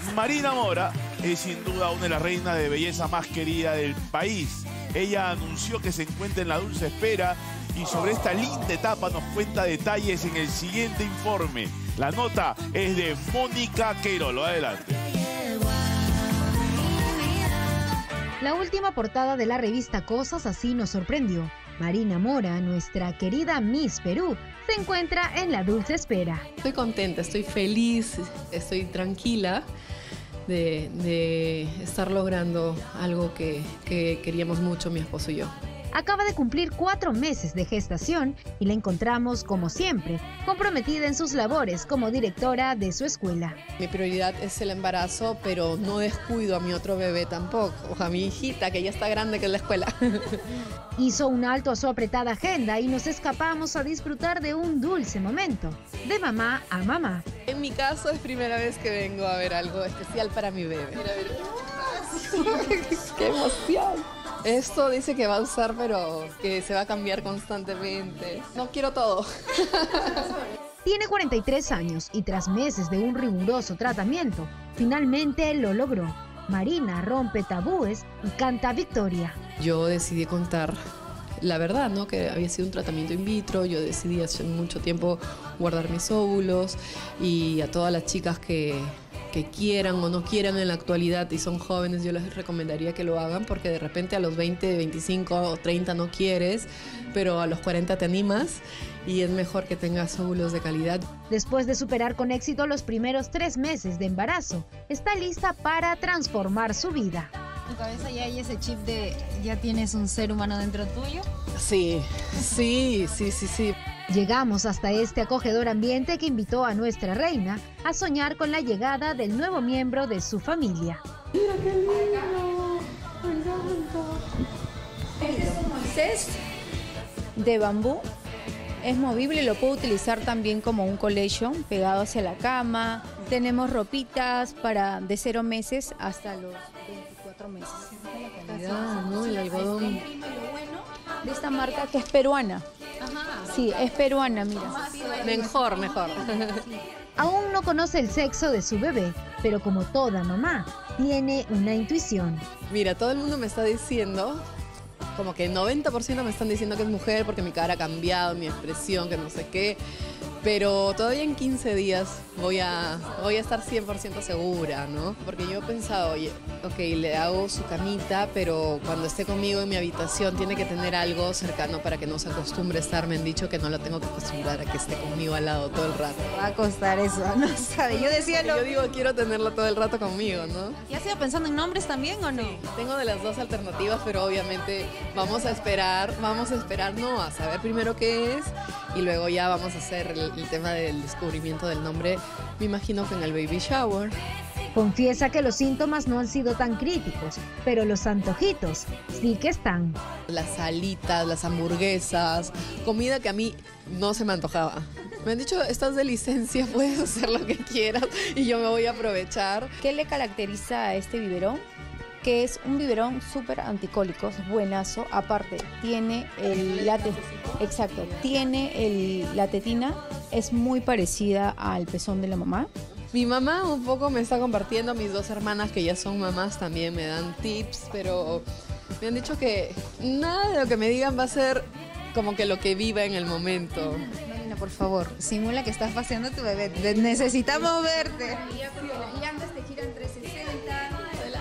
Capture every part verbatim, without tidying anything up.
Marina Mora es sin duda una de las reinas de belleza más querida del país. Ella anunció que se encuentra en la dulce espera y sobre esta linda etapa nos cuenta detalles en el siguiente informe. La nota es de Mónica Queirolo. Adelante. La última portada de la revista Cosas Así nos sorprendió. Marina Mora, nuestra querida Miss Perú, se encuentra en la dulce espera. Estoy contenta, estoy feliz, estoy tranquila de, de estar logrando algo que, que queríamos mucho mi esposo y yo. Acaba de cumplir cuatro meses de gestación y la encontramos, como siempre, comprometida en sus labores como directora de su escuela. Mi prioridad es el embarazo, pero no descuido a mi otro bebé tampoco, o a mi hijita, que ya está grande, que es la escuela. Hizo un alto a su apretada agenda y nos escapamos a disfrutar de un dulce momento, de mamá a mamá. En mi caso es primera vez que vengo a ver algo especial para mi bebé. Mira, mira. ¡Qué emoción! Esto dice que va a usar, pero que se va a cambiar constantemente. No quiero todo. Tiene cuarenta y tres años y tras meses de un riguroso tratamiento, finalmente lo logró. Marina rompe tabúes y canta victoria. Yo decidí contar la verdad, ¿no? Que había sido un tratamiento in vitro. Yo decidí hace mucho tiempo guardar mis óvulos, y a todas las chicas que... que quieran o no quieran en la actualidad y son jóvenes, yo les recomendaría que lo hagan, porque de repente a los veinte, veinticinco o treinta no quieres, pero a los cuarenta te animas y es mejor que tengas óvulos de calidad. Después de superar con éxito los primeros tres meses de embarazo, está lista para transformar su vida. ¿En tu cabeza ya hay ese chip de ya tienes un ser humano dentro tuyo? Sí, sí, sí, sí, sí. Llegamos hasta este acogedor ambiente que invitó a nuestra reina a soñar con la llegada del nuevo miembro de su familia. Mira qué lindo, me encanta. Este es un Moisés de bambú. Es movible, lo puedo utilizar también como un collection pegado hacia la cama. Tenemos ropitas para de cero meses hasta los veinticuatro meses. La calidad, ¿no? El algodón. Lo bueno de esta marca, que es peruana. Sí, es peruana, mira. Mejor, mejor. Aún no conoce el sexo de su bebé, pero como toda mamá, tiene una intuición. Mira, todo el mundo me está diciendo, como que el noventa por ciento me están diciendo que es mujer porque mi cara ha cambiado, mi expresión, que no sé qué. Pero todavía en quince días voy a, voy a estar cien por ciento segura, ¿no? Porque yo he pensado, oye, ok, le hago su camita, pero cuando esté conmigo en mi habitación tiene que tener algo cercano para que no se acostumbre a estar. Me han dicho que no la tengo que acostumbrar a que esté conmigo al lado todo el rato. Va a costar eso, no sabe. Yo decía lo... Yo digo, quiero tenerla todo el rato conmigo, ¿no? ¿Y has ido pensando en nombres también o no? Sí, tengo de las dos alternativas, pero obviamente vamos a esperar, vamos a esperar, no, a saber primero qué es, y luego ya vamos a hacer el, el tema del descubrimiento del nombre, me imagino que en el baby shower. Confiesa que los síntomas no han sido tan críticos, pero los antojitos sí que están. Las alitas, las hamburguesas, comida que a mí no se me antojaba. Me han dicho, estás de licencia, puedes hacer lo que quieras y yo me voy a aprovechar. ¿Qué le caracteriza a este biberón? Que es un biberón súper anticólico, es buenazo. Aparte, tiene el late, exacto, tiene el, la tetina, es muy parecida al pezón de la mamá. Mi mamá un poco me está compartiendo, mis dos hermanas que ya son mamás también me dan tips, pero me han dicho que nada de lo que me digan va a ser como que lo que viva en el momento. Marina, por favor, simula que estás paseando a tu bebé. Necesitamos verte. Y antes te giran trescientos sesenta.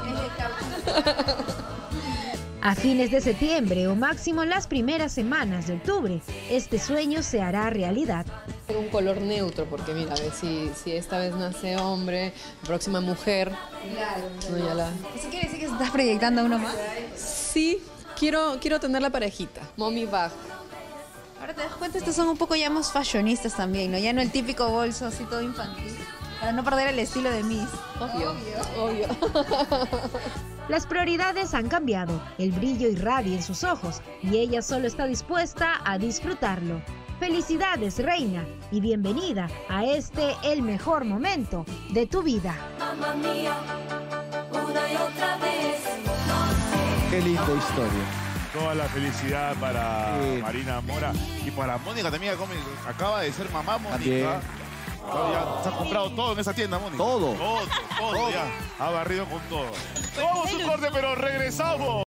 A fines de septiembre o máximo las primeras semanas de octubre, este sueño se hará realidad. Un color neutro, porque mira, a ver si, si esta vez nace hombre, próxima mujer. Claro. No, ya la... ¿Eso quiere decir que se estás proyectando a uno más? Sí, quiero, quiero tener la parejita, mommy bag. Ahora te das cuenta, estos son un poco ya más fashionistas también, ¿no? Ya no el típico bolso así todo infantil, para no perder el estilo de Miss. Obvio, obvio. obvio. Las prioridades han cambiado, el brillo irradia en sus ojos y ella solo está dispuesta a disfrutarlo. Felicidades, reina, y bienvenida a este, el mejor momento de tu vida. Mamma mía, una y otra vez. Qué linda historia. Toda la felicidad para Sí. Marina Mora y para Mónica también, que acaba de ser mamá, Mónica. También. Ya se ha comprado todo en esa tienda, Mónica. Todo. Todo, todo, Todo. ya. Ha barrido con todo. Vamos a un corte, pero regresamos.